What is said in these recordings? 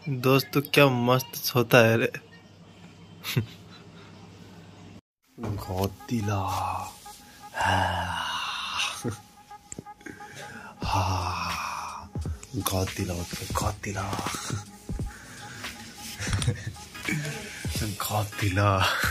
दोस्त तो क्या मस्त होता है रे। गौतीला गौतीला गौतीला गौतीला।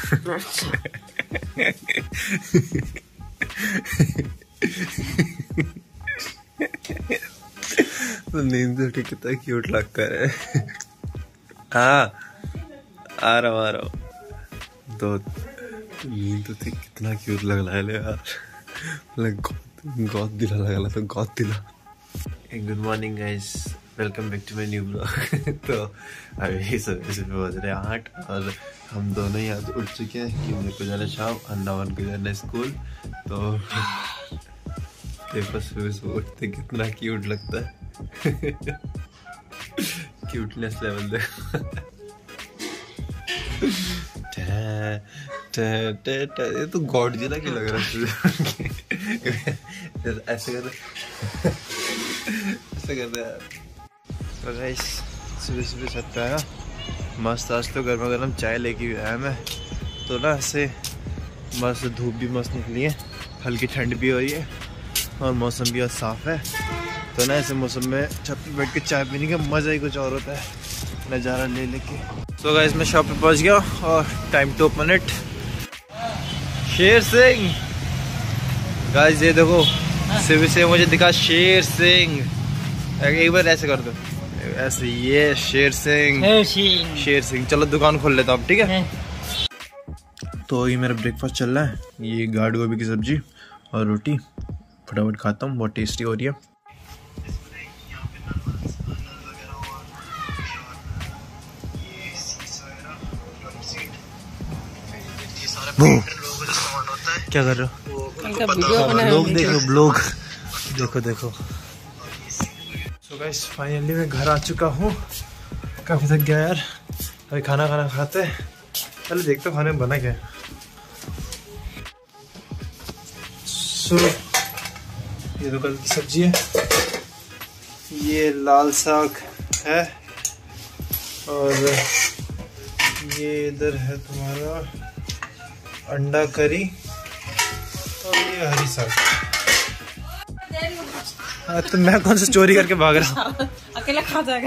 नींद उठी कितना क्यूट लगता है। हाँ आ रहा हूँ। तो नींद उठी कितना क्यूट लग रहा है यार। गौतीला लग रहा तो गौतीला। Good morning guys, welcome back to my new blog. तो अभी सुबह बज रहे 8 और हम दोनों ही आज उठ चुके हैं कि मेरे को जाना शाम और नवन को जाना स्कूल। तो देखो सुबह उठते कितना क्यूट लगता है। क्यूटनेस लेवल देखो। ये तो गॉडजिला की लग रहा है। ऐसे कर यार। तो गाइस सुबह छत पे आया, मस्त आज तो गर्मा गर्म चाय लेके भी आया मैं। तो ना ऐसे मस्त धूप भी मस्त निकली है, हल्की ठंड भी हो रही है और मौसम भी आज साफ है। तो ना ऐसे मौसम में छत पे बैठ के चाय पीने का मज़ा ही कुछ और होता है, नज़ारा ले लेके। सो गाइस मैं शॉप पे पहुंच गया और time to open it. Sher Singh guys, ये देखो सुबह से मुझे दिखा शेर सिंह। एक बार ऐसे कर दो, ऐसे। ये शेर सिंह। चलो दुकान खोल लेता हूँ, ठीक है। तो ये मेरा ब्रेकफास्ट चल रहा है, ये गाढ़ गोभी की सब्जी और रोटी। फटाफट खाता हूँ, बहुत टेस्टी हो रही है। क्या कर रहे हो? लोग देखो, ब्लॉग देखो। सो गाइस फाइनली मैं घर आ चुका हूँ। काफी थक गया यार। अभी खाना खाते हैं। पहले देखते हो खाने में बना क्या है। सो ये तो कल की सब्जी है, ये लाल साग है और ये इधर है तुम्हारा अंडा करी और ये हरी साग। तो मैं कौन सा चोरी करके भाग रहा हूँ? अकेला खा जाएगा।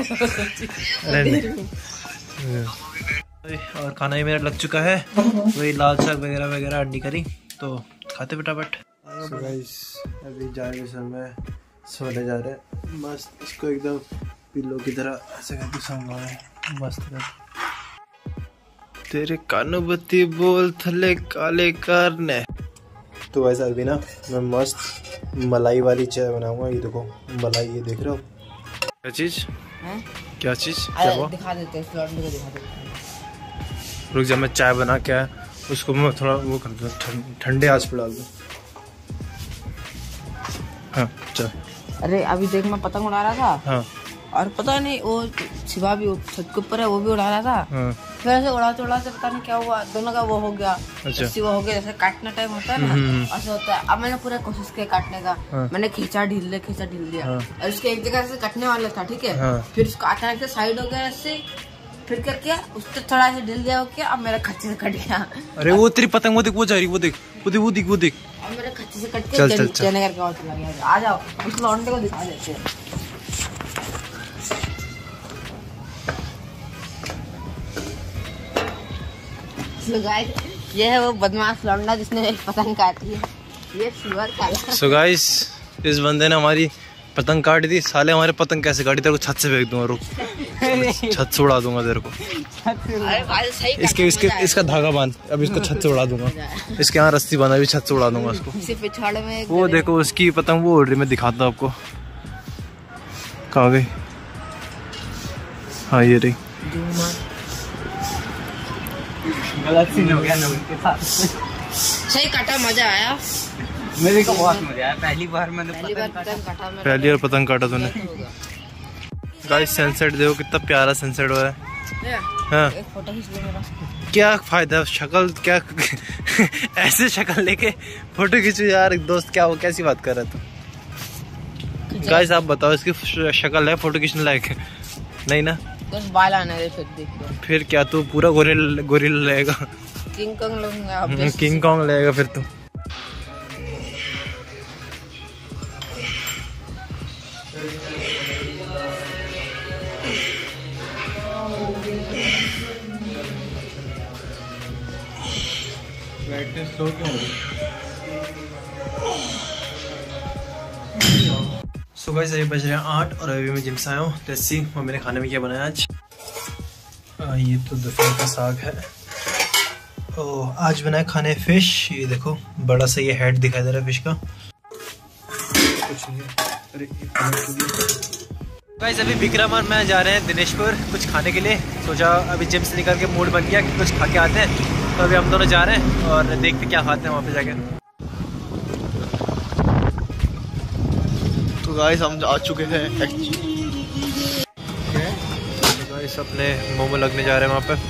और खाना ही मेरा लग चुका है, वही लाल साग वगैरह वगैरह अंडी करी। तो खाते फटाफट। So guys, अभी जाने समय सोने जा रहे हैं। मस्त इसको एकदम पिल्लो की तरह ऐसे करके सोऊंगा मैं मस्त कर। तेरे कानुबत्ती बोल थले काले करने। तो वैसा अभी ना मैं मस्त मलाई वाली चाय बनाऊंगा। ये देखो मलाई, ये देख रहे हो क्या चीज? क्या चीज? दिखा देते हैं। रुक जा, मैं चाय बना के उसको मैं थोड़ा वो कर दूँ, ठंडे आंच पे डाल दूँ। हाँ चल। अरे अभी देख मैं पतंग उड़ा रहा था। हाँ। और पता नहीं वो शिवा भी छत के ऊपर है, वो भी उड़ा रहा था। हाँ। फिर ऐसे उड़ाते पता नहीं क्या हुआ, दोनों का वो हो गया। अच्छा। वो हो गया, जैसे काटना टाइम होता है ना, ऐसा होता है। अब मैंने पूरा कोशिश किया काटने का। हाँ। मैंने खींचा ढील दिया। हाँ। और उसके एक जगह से कटने वाला था, ठीक है। हाँ। फिर उसको अचानक से साइड हो गया ऐसे, फिर क्या किया उसको थोड़ा ऐसे ढील दिया, किया। अब मेरा खच्चे से कट गया। अरे वो तेरी पतंग वो देख, वो जा रही, वो देख। अब मेरे खच्चे से कट के चने करके और चला गया। आ जाओ उस लौंडे को दिखा देते हैं। ये है वो बदमाश लौंडा जिसने पतंग काटी है। ये सुअर काला। सो गाइस इस बंदे ने हमारी पतंग काट दी। साले हमारे पतंग कैसे काटी? तेरे को छत से फेंक दूंगा, रुक। छत से उड़ा दूंगा तेरे को। इसका धागा बांध, अब इसको छत से उड़ा दूंगा। इसके यहाँ रस्सी बांधा, अभी छत से उड़ा दूंगा इसको। वो देखो उसकी पतंग वो उड़ रही, मैं दिखाता हूँ आपको। कहाँ गई? हाँ ये रही। गलत सीन हो गया उनके साथ। सही काटा, मजा आया। मेरे को बहुत मजा आया। पहली बार पहली बार पतंग काटा तूने। गाइस सनसेट देखो कितना प्यारा सनसेट हो रहा है। हाँ। फोटो खींच लो मेरा। क्या फायदा शक्ल क्या ऐसे शक्ल लेके फोटो खींचो यार। दोस्त क्या वो कैसी बात कर रहा था? गाइस आप बताओ इसकी शक्ल है फोटो खींचने लायक? नहीं ना। बस बाल आने दे फिर देखो। फिर क्या तू पूरा गोरिल्ला लेगा? किंग कॉन्ग लूंगा। किंग कॉन्ग लेगा फिर तू। स्लो क्यों हो? सुबह से बज रहे हैं 8 और अभी मैं जिम से आया हूँ। तो मम्मी ने खाने में क्या बनाया आज? ये तो दोपहर का साग है। आज बनाया खाने फिश। ये देखो बड़ा सा ये हेड दिखाई दे रहा है फिश का। कुछ नहीं। अरे गाइस अभी विक्रम और मैं जा रहे हैं दिनेशपुर कुछ खाने के लिए। सोचा अभी जिम से निकल के मूड बन गया कि कुछ खा के आते हैं। तो अभी हम दोनों जा रहे हैं और देखते क्या खाते हैं वहाँ पे जाके। तो गाइस हम आ चुके हैं गाइस अपने मोमो लगने जा रहे हैं वहाँ पे।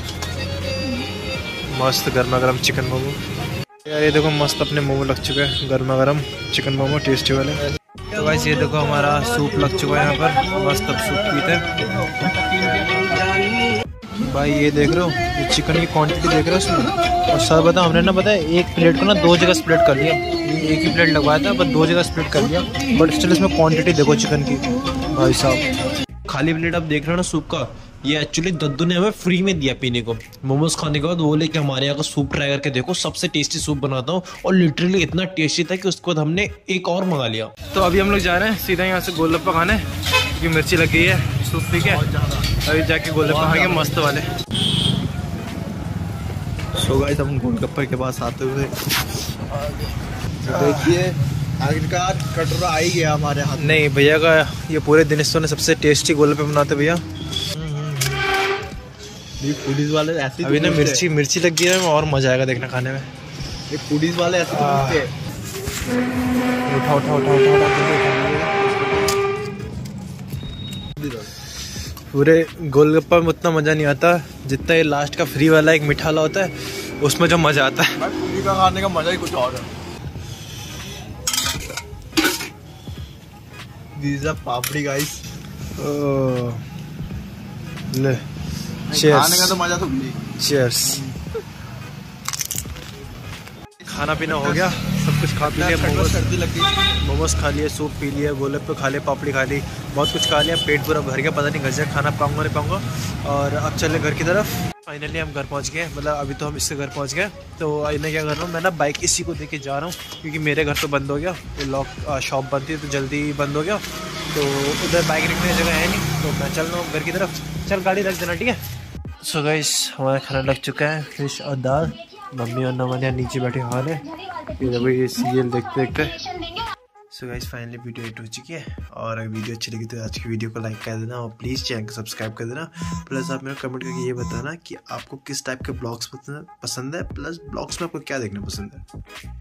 मस्त गर्मा गर्म चिकन मोमो। यार ये देखो मस्त अपने मोमो लग चुके हैं, गर्मा गर्म चिकन मोमो टेस्टी वाले। तो गाइस ये देखो हमारा सूप लग चुका है यहाँ पर। मस्त अब सूप पीते हैं। भाई ये देख रहे हो ये चिकन की क्वांटिटी देख रहे हो उसमें। और सर बता हमने ना पता है एक प्लेट को ना 2 जगह स्प्लिट कर लिया। एक ही प्लेट लगवाया था बस 2 जगह स्प्लिट कर लिया। बट स्टिल इसमें क्वांटिटी देखो चिकन की भाई साहब। खाली प्लेट आप देख रहे हो ना सूप का, ये एक्चुअली दद्दू ने हमें फ्री में दिया पीने को। मोमोज खाने के बाद वो लेके हमारे यहाँ का सूप ट्राई करके देखो, सबसे टेस्टी सूप बनाता हूँ। और लिटरली इतना टेस्टी था कि उसके बाद हमने एक और मंगा लिया। तो अभी हम लोग जा रहे हैं सीधा यहाँ से गोलगप्पा खाने क्योंकि मिर्ची लग गई है सूप पी के। अभी जाके गोलगप्पा खाएंगे मस्त वाले। सो गाइस हम गोलगप्पे के पास आते हुए देखिए आखिरकार कटोरा आ ही गया हमारे हाथ। नहीं भैया का ये पूरे दिनेश्वर ने सबसे टेस्टी गोलगप्पे बनाते भैया। पुलिस वाले ऐसे अभी ना मिर्ची लग गई है और मजा आएगा देखना खाने में। ये पुलिस वाले ऐसे उठा पूरे गोलगप्पा में उतना मजा नहीं आता जितना ये लास्ट का फ्री वाला एक मीठा वाला होता है उसमें जो मजा आता है। पूरी का खाने का मजा ही कुछ और है। These are papdi guys. ले खाने का तो मजा तो चीयर्स। खाना पीना हो गया, सब कुछ खा पी लिया। सर्दी लग गई। मोमोज खा लिए, सूप पी लिया, गोलगप्पे खा लिए, पापड़ी खा ली, बहुत कुछ खा लिया। पेट पूरा भर गया, पता नहीं घर से खाना पाऊंगा नहीं पाऊंगा। और अब चले घर की तरफ। फाइनली हम घर पहुंच गए, मतलब अभी तो हम इससे घर पहुंच गए। तो इन्हें क्या कर रहा हूँ मैं ना बाइक इसी को देके जा रहा हूँ क्योंकि मेरे घर तो बंद हो गया। वो लॉक शॉप बंद थी तो जल्दी बंद हो गया। तो उधर बाइक रखने की जगह है नहीं तो मैं चल रहा हूँ घर की तरफ। चल गाड़ी रख देना ठीक है। सो गाइस हमारा खाना लग चुका है, फिश और दाल। मम्मी और नमनिया नीचे बैठे खाने, ये सीरियल देखते देखते। So guys finally video edit हो चुकी है। और अगर वीडियो अच्छी लगी तो आज की वीडियो को लाइक कर देना और प्लीज़ चैनल को सब्सक्राइब कर देना। प्लस आप मेरे कमेंट करके ये बताना कि आपको किस टाइप के ब्लॉग्स पसंद है, प्लस ब्लॉग्स में आपको क्या देखना पसंद है।